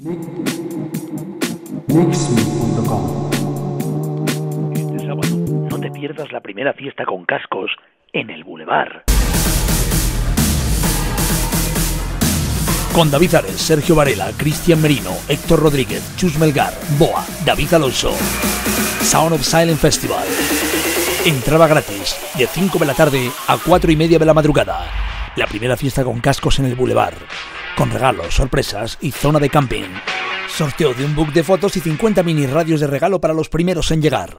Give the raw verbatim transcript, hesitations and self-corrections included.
Mixme punto com. Este sábado no te pierdas la primera fiesta con cascos en el Boulevard. Con David Ares, Sergio Varela, Cristian Merino, Héctor Rodríguez, Chus Melgar, Boa, David Alonso. Sound of Silent Festival. Entrada gratis, de cinco de la tarde a cuatro y media de la madrugada. La primera fiesta con cascos en el Boulevard. Con regalos, sorpresas y zona de camping. Sorteo de un book de fotos y cincuenta mini radios de regalo para los primeros en llegar.